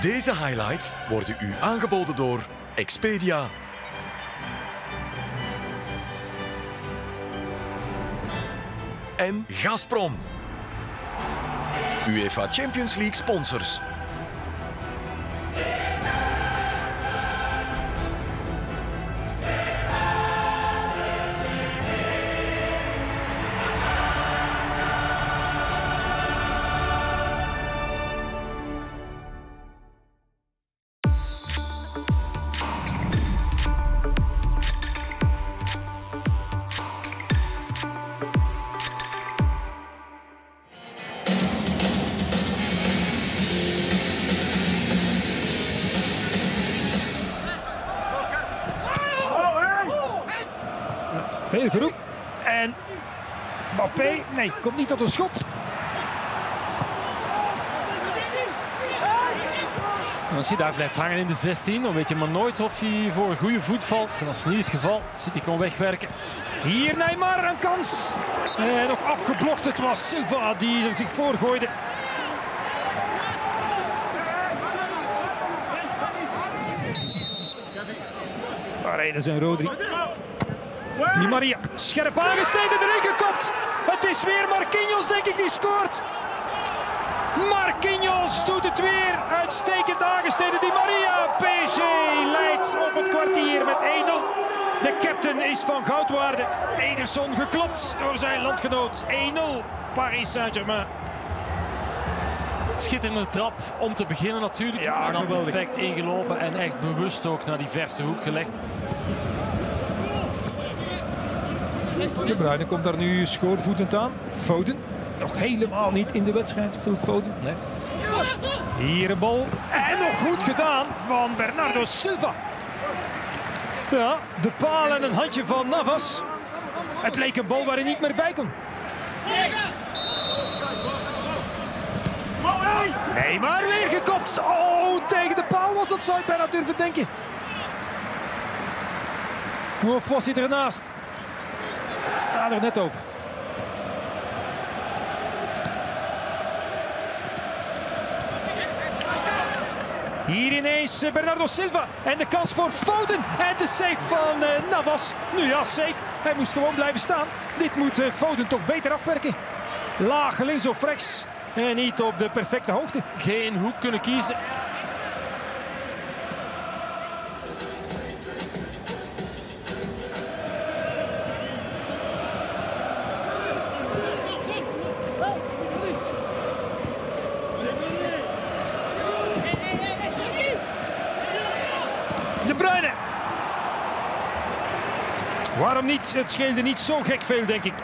Deze highlights worden u aangeboden door Expedia. En Gazprom. UEFA Champions League sponsors. Veel geroep. En Mbappé, nee, komt niet tot een schot. Als hij daar blijft hangen in de 16, dan weet je maar nooit of hij voor een goede voet valt. En dat is niet het geval, zit hij gewoon wegwerken. Hier Neymar, een kans. En nog afgeblokt, het was Silva die er zich voor gooide. Paredes en Rodri. Di Maria, scherp aangesneden, erin gekopt. Het is weer Marquinhos, denk ik, die scoort. Marquinhos doet het weer. Uitstekend aangesneden Di Maria. PSG leidt op het kwartier met 1-0. De captain is van goudwaarde. Ederson geklopt door zijn landgenoot. 1-0 Paris Saint-Germain. Schitterende trap om te beginnen natuurlijk. Ja, en dan geweldig. perfect ingelopen en echt bewust ook naar die verste hoek gelegd. De Bruyne komt daar nu schoorvoetend aan. Foden, nog helemaal niet in de wedstrijd. Phil Foden. Nee. Hier een bal. En nog goed gedaan van Bernardo Silva. Ja, de paal en een handje van Navas. Het leek een bal waar hij niet meer bij kon. Nee, maar weer gekopt. Oh, tegen de paal was dat, zou ik bijna durven denken. Of was hij ernaast? Ja, er net over. Hier ineens Bernardo Silva. En de kans voor Foden. En de save van Navas. Nu ja, safe. Hij moest gewoon blijven staan. Dit moet Foden toch beter afwerken. Laag links of rechts. En niet op de perfecte hoogte. Geen hoek kunnen kiezen. De Bruyne. Waarom niet? Het scheelde niet zo gek veel, denk ik.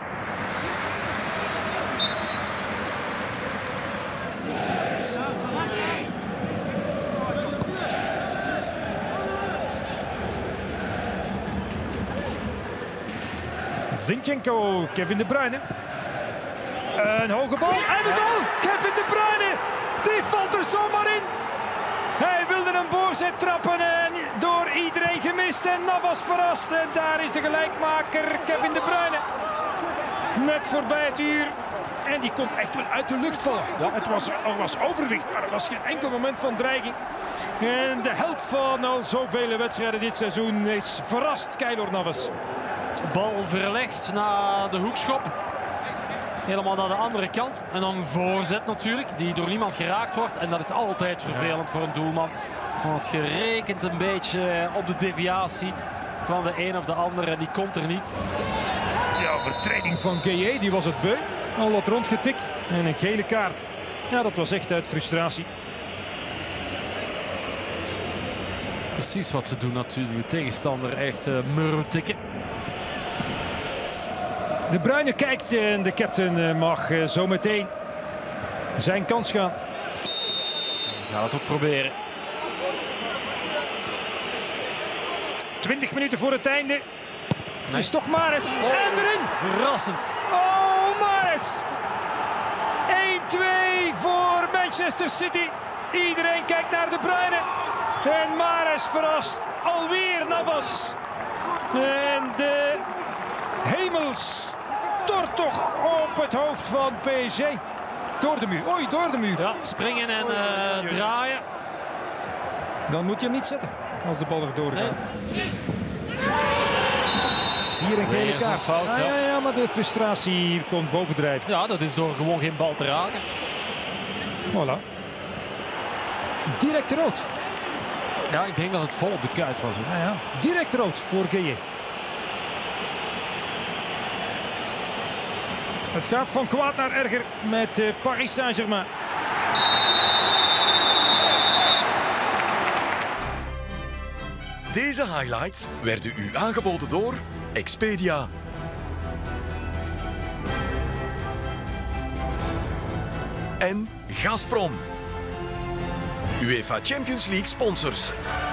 Zinchenko, Kevin De Bruyne. Een hoge bal en de goal! Kevin De Bruyne, die valt er zomaar in. Hij wilde een voorzet trappen en door iedereen gemist en Navas verrast. En daar is de gelijkmaker Kevin De Bruyne. Net voorbij het uur. En die komt echt wel uit de lucht vallen. Ja, er was overwicht, maar er was geen enkel moment van dreiging. En de held van al zoveel wedstrijden dit seizoen is verrast, Keylor Navas. Bal verlegd naar de hoekschop. Helemaal naar de andere kant. En dan een voorzet natuurlijk, die door niemand geraakt wordt. En dat is altijd vervelend voor een doelman. Want je rekent een beetje op de deviatie van de een of de ander. En die komt er niet. Ja, overtreding van Gueye, die was het beu. Al wat rondgetikt en een gele kaart. Ja, dat was echt uit frustratie. Precies wat ze doen natuurlijk. De tegenstander echt murretikken. De Bruyne kijkt en de captain mag zo meteen zijn kans gaan. Hij gaat het ook proberen. 20 minuten voor het einde. Het is toch Mahrez. En erin. Verrassend. Oh, Mahrez. 1-2 voor Manchester City. Iedereen kijkt naar De Bruyne. En Mahrez verrast. Alweer Navas. En de hemel stort toch op het hoofd van PSG. Door de muur. Oei, door de muur. Ja, springen en draaien. Dan moet je hem niet zetten als de bal erdoor gaat. Nee. Hier een gele Weer zo'n kaart. fout, ja. Ja, maar de frustratie komt bovendrijven. Ja, dat is door gewoon geen bal te raken. Voilà. Direct rood. Ja, ik denk dat het vol op de kuit was. Hoor. Ja. Direct rood voor Gueye. Het gaat van kwaad naar erger met Paris Saint-Germain. Deze highlights werden u aangeboden door Expedia. En Gazprom. UEFA Champions League sponsors.